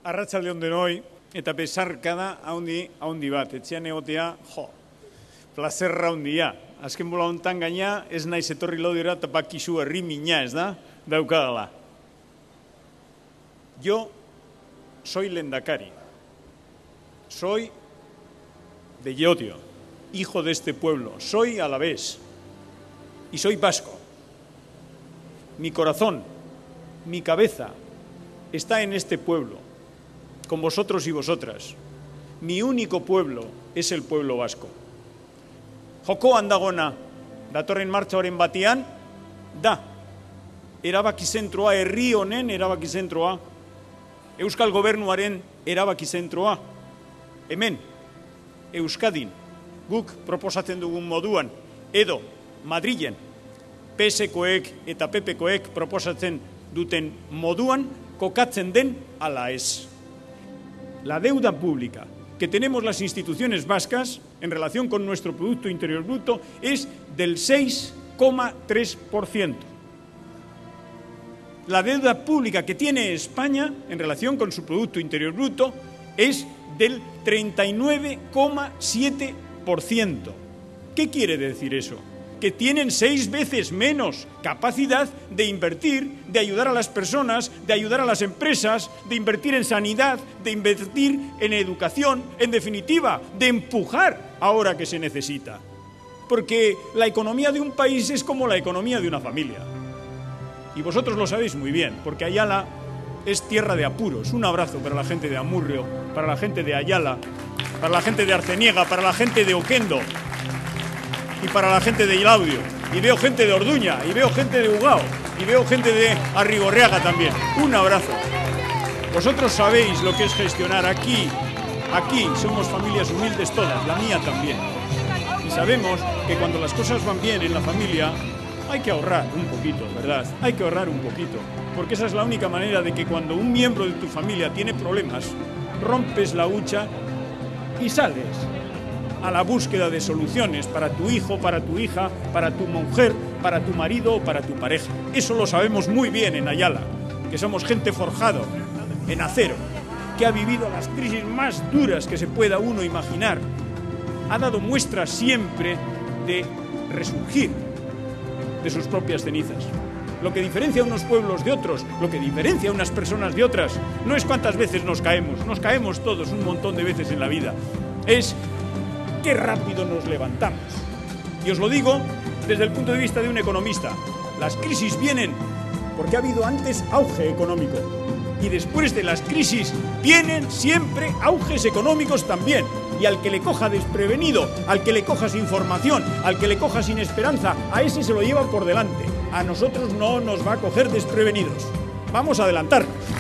Arratsaldeon denoi, eta besarkada haundi bat. Etxean egotea, plazerra handia. Azken bola hontan gaina, ez naiz etorri laudera eta bakizu herri mina, ez da? Daukadala. Yo soy lehendakari. Soy de Llodio, hijo de este pueblo. Soy alavés y soy vasco. Mi corazón, mi cabeza está en este pueblo, con vosotros y vosotras. Mi único pueblo es el pueblo vasco. Jokoan dagona, datorren martxoaren batean, da, erabakizentroa, herri honen erabakizentroa, Euskal Gobernuaren erabakizentroa, hemen, Euskadin, guk proposatzen dugun moduan, edo Madrilen, PSkoek eta PPkoek proposatzen duten moduan, kokatzen den ala ez. La deuda pública que tenemos las instituciones vascas en relación con nuestro Producto Interior Bruto es del 6,3%. La deuda pública que tiene España en relación con su Producto Interior Bruto es del 39,7%. ¿Qué quiere decir eso? Que tienen 6 veces menos capacidad de invertir, de ayudar a las personas, de ayudar a las empresas, de invertir en sanidad, de invertir en educación, en definitiva, de empujar ahora que se necesita. Porque la economía de un país es como la economía de una familia. Y vosotros lo sabéis muy bien, porque Ayala es tierra de apuros. Un abrazo para la gente de Amurrio, para la gente de Ayala, para la gente de Arceniega, para la gente de Oquendo, y para la gente de Laudio, y veo gente de Orduña, y veo gente de Ugao, y veo gente de Arrigorriaga también. Un abrazo. Vosotros sabéis lo que es gestionar aquí somos familias humildes todas, la mía también. Y sabemos que cuando las cosas van bien en la familia, hay que ahorrar un poquito, ¿verdad? Hay que ahorrar un poquito, porque esa es la única manera de que cuando un miembro de tu familia tiene problemas, rompes la hucha y sales a la búsqueda de soluciones para tu hijo, para tu hija, para tu mujer, para tu marido o para tu pareja. Eso lo sabemos muy bien en Ayala, que somos gente forjado en acero, que ha vivido las crisis más duras que se pueda uno imaginar. Ha dado muestras siempre de resurgir de sus propias cenizas. Lo que diferencia a unos pueblos de otros, lo que diferencia a unas personas de otras, no es cuántas veces nos caemos todos un montón de veces en la vida, es qué rápido nos levantamos. Y os lo digo desde el punto de vista de un economista. Las crisis vienen porque ha habido antes auge económico. Y después de las crisis vienen siempre auges económicos también. Y al que le coja desprevenido, al que le coja sin formación, al que le coja sin esperanza, a ese se lo lleva por delante. A nosotros no nos va a coger desprevenidos. Vamos a adelantarnos.